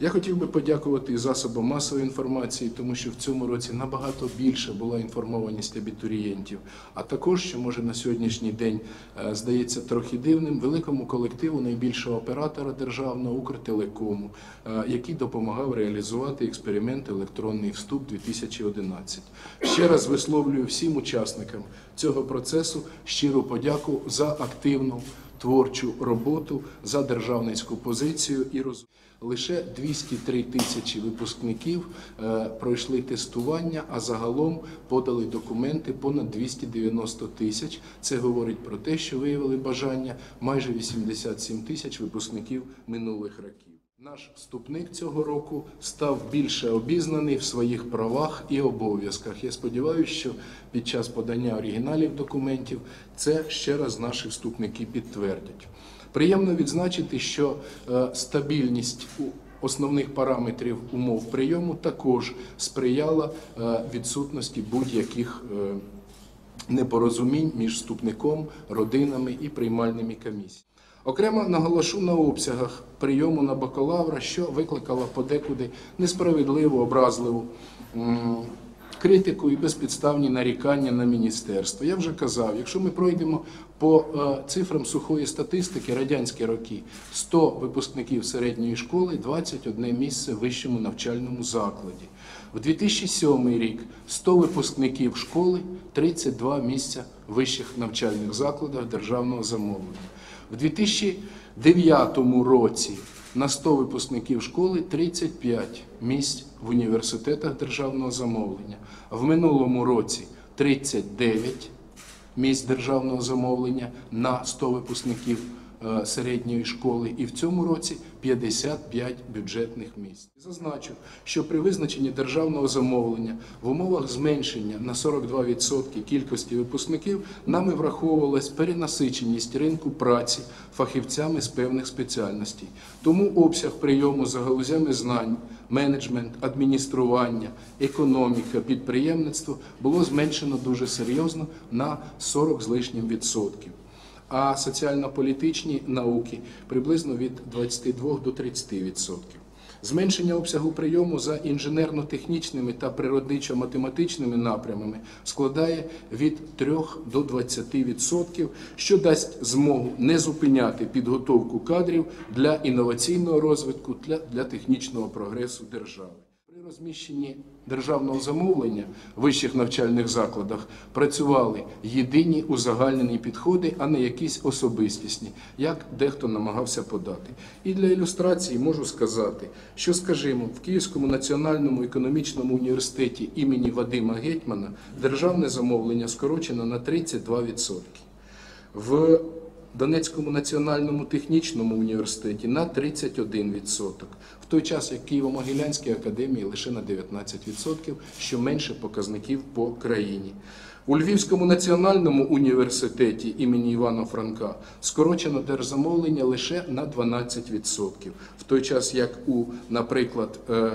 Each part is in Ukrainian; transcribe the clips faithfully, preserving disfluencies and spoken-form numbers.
Я хотів би подякувати засобам масової інформації, тому що в цьому році набагато більше була інформованість абітурієнтів, а також, що може на сьогоднішній день здається трохи дивним, великому колективу найбільшого оператора державного Укртелекому, який допомагав реалізувати експеримент «Електронний вступ дві тисячі одинадцять». Ще раз висловлюю всім учасникам цього процесу щиру подяку за активну творчу роботу, за державницьку позицію і розуміння. Лише двісті три тисячі випускників е, пройшли тестування, а загалом подали документи понад двісті дев'яносто тисяч. Це говорить про те, що виявили бажання майже вісімдесят сім тисяч випускників минулих років. Наш вступник цього року став більше обізнаний в своїх правах і обов'язках. Я сподіваюся, що під час подання оригіналів документів це ще раз наші вступники підтвердять. Приємно відзначити, що е, стабільність основних параметрів умов прийому також сприяла е, відсутності будь-яких е, непорозумінь між вступником, родинами і приймальними комісіями. Окремо наголошу на обсягах прийому на бакалавра, що викликало подекуди несправедливу, образливу критику і безпідставні нарікання на міністерство. Я вже казав, якщо ми пройдемо по цифрам сухої статистики, радянські роки, сто випускників середньої школи, двадцять одне місце в вищому навчальному закладі. В дві тисячі сьомий рік сто випускників школи, тридцять два місця в вищих навчальних закладах державного замовлення. В дві тисячі дев'ятому році на сто випускників школи тридцять п'ять місць в університетах державного замовлення. В минулому році тридцять дев'ять місць державного замовлення на сто випускників середньої школи, і в цьому році п'ятдесят п'ять бюджетних місць. Зазначу, що при визначенні державного замовлення в умовах зменшення на сорок два відсотки кількості випускників нами враховувалась перенасиченість ринку праці фахівцями з певних спеціальностей. Тому обсяг прийому за галузями знань, менеджмент, адміністрування, економіка, підприємництво було зменшено дуже серйозно на сорок з лишнім відсотків. А соціально-політичні науки приблизно від двадцяти двох до тридцяти відсотків. Зменшення обсягу прийому за інженерно-технічними та природничо-математичними напрямами складає від трьох до двадцяти відсотків, що дасть змогу не зупиняти підготовку кадрів для інноваційного розвитку, для, для технічного прогресу держави. При розміщенні державного замовлення в вищих навчальних закладах працювали єдині узагальнені підходи, а не якісь особистісні, як дехто намагався подати. І для ілюстрації можу сказати, що, скажімо, в Київському національному економічному університеті імені Вадима Гетьмана державне замовлення скорочено на тридцять два відсотки. В Донецькому національному технічному університеті на тридцять один відсоток, в той час як в Києво-Могилянській академії лише на дев'ятнадцять відсотків, що менше показників по країні. У Львівському національному університеті імені Івана Франка скорочено держзамовлення лише на дванадцять відсотків, в той час як у, наприклад,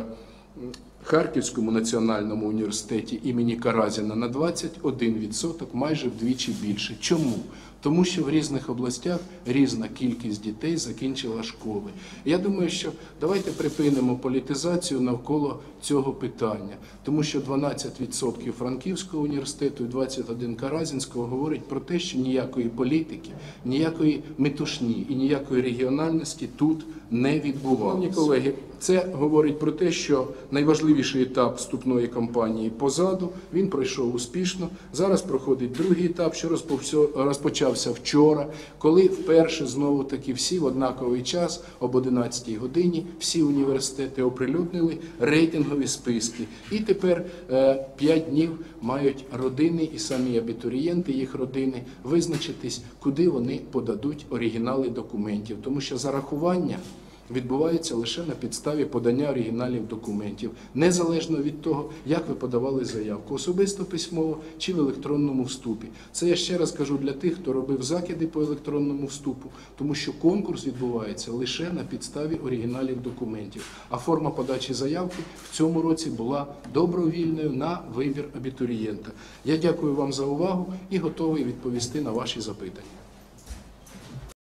Харківському національному університеті імені Каразіна на двадцять один відсоток, майже вдвічі більше. Чому? Тому що в різних областях різна кількість дітей закінчила школи. Я думаю, що давайте припинимо політизацію навколо цього питання, тому що дванадцять відсотків Франківського університету і двадцять один Каразінського говорить про те, що ніякої політики, ніякої метушні і ніякої регіональності тут не відбувалося. Шановні колеги, це говорить про те, що найважливіший етап вступної кампанії позаду, він пройшов успішно. Зараз проходить другий етап, що розпочався вчора, коли вперше знову-таки всі в однаковий час, об одинадцятій годині, всі університети оприлюднили рейтингові списки. І тепер п'ять днів мають родини і самі абітурієнти, їх родини, визначитись, куди вони подадуть оригінали документів. Тому що зарахування відбувається лише на підставі подання оригіналів документів, незалежно від того, як ви подавали заявку, особисто письмово чи в електронному вступі. Це я ще раз кажу для тих, хто робив закиди по електронному вступу, тому що конкурс відбувається лише на підставі оригіналів документів. А форма подачі заявки в цьому році була добровільною на вибір абітурієнта. Я дякую вам за увагу і готовий відповісти на ваші запитання.